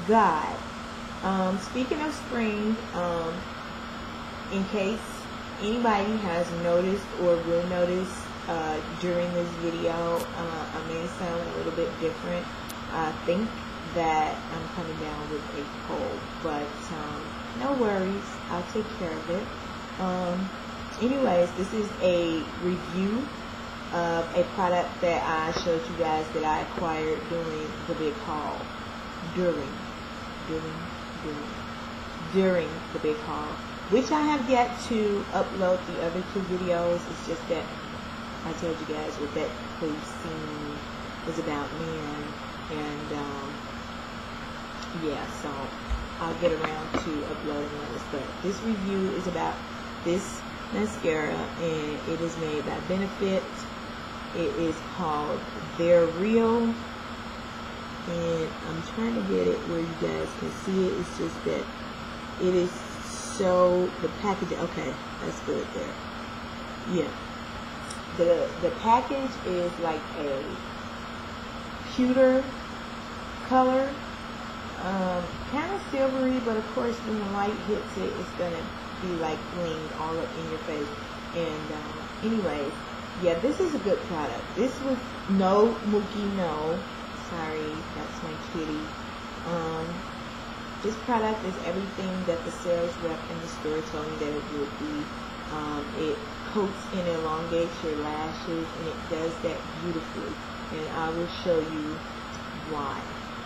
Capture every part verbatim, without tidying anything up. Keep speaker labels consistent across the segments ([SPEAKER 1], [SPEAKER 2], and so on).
[SPEAKER 1] God. Um, speaking of spring, um, in case anybody has noticed or will notice uh, during this video, uh, I may sound a little bit different. I think that I'm coming down with a cold, but um, no worries, I'll take care of it. Um, anyways, this is a review of a product that I showed you guys that I acquired during the big haul. During, during, during, during the big haul, which I have yet to upload the other two videos. It's just that I told you guys what that place scene was about then, and um, yeah, so I'll get around to uploading those. But this review is about this mascara, and it is made by Benefit. It is called They're Real, and I'm trying to get it where you guys can see it. It's just that it is so, the packaging, okay, that's good there. Yeah, the the package is like a pewter color, um, kind of silvery, but of course when the light hits it, it's gonna be like bling all up in your face. And uh, anyways, yeah, this is a good product. This was no Mookie, no. Sorry, that's my kitty. Um, this product is everything that the sales rep in the store told me that it would be. Um, it coats and elongates your lashes, and it does that beautifully. And I will show you why.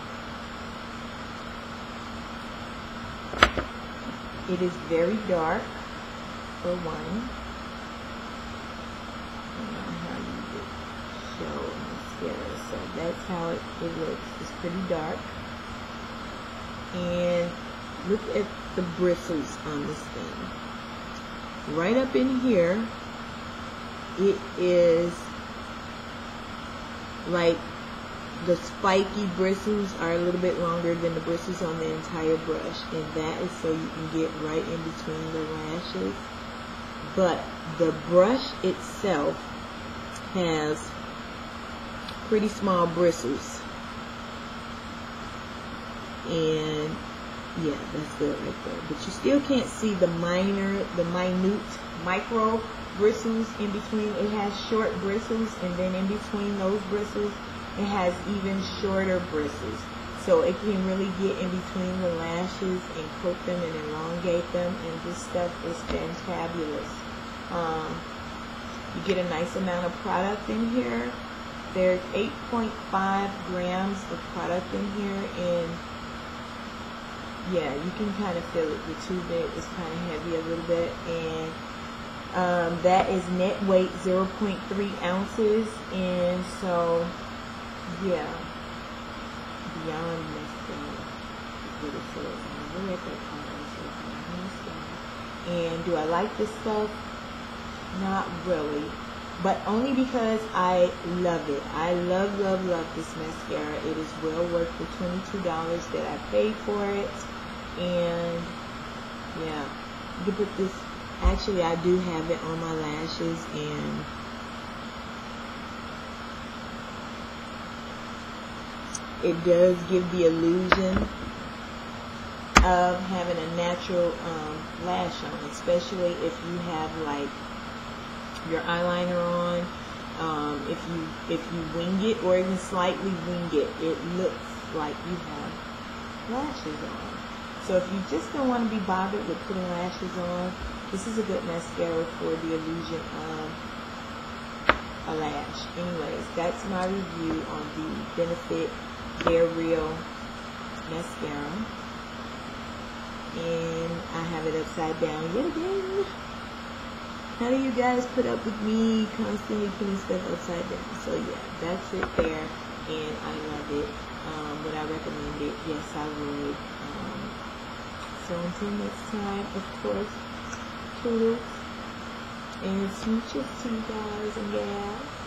[SPEAKER 1] It is very dark, for one. Show mascara, so that's how it, it looks. It's pretty dark, and look at the bristles on this thing. Right up in here, it is like the spiky bristles are a little bit longer than the bristles on the entire brush, and that is so you can get right in between the lashes. But the brush itself has pretty small bristles, and yeah, that's good right there. But you still can't see the minor, the minute micro bristles in between. It has short bristles, and then in between those bristles it has even shorter bristles, so it can really get in between the lashes and coat them and elongate them, and this stuff is fantabulous. Um, you get a nice amount of product in here. There's eight point five grams of product in here, and yeah, you can kind of feel it. The tube is kind of heavy a little bit, and um, that is net weight zero point three ounces, and so yeah, beyond mascara is what it says. And look at that color. And do I like this stuff? Not really. But only because I love it. I love, love, love this mascara. It is well worth the twenty-two dollars that I paid for it. And yeah, you can put this, actually I do have it on my lashes, and it does give the illusion of having a natural um, lash on, especially if you have like your eyeliner on. Um, if you if you wing it or even slightly wing it, it looks like you have lashes on. So if you just don't want to be bothered with putting lashes on, this is a good mascara for the illusion of a lash. Anyways, that's my review on the Benefit They're Real mascara, and I have it upside down yet again. How do you guys put up with me constantly putting stuff upside down? So yeah, that's it there, and I love it. Um, would I recommend it? Yes, I would. Um, so until next time, of course, toodles and smooches to you guys and gals.